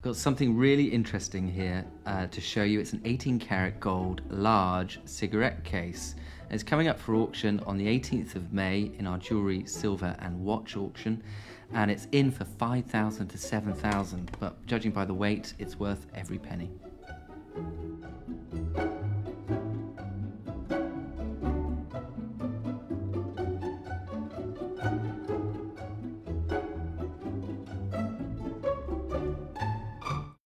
Got something really interesting here to show you. It's an 18 karat gold large cigarette case. It's coming up for auction on the 18th of May in our jewellery, silver and watch auction, and it's in for 5,000 to 7,000, but judging by the weight, it's worth every penny.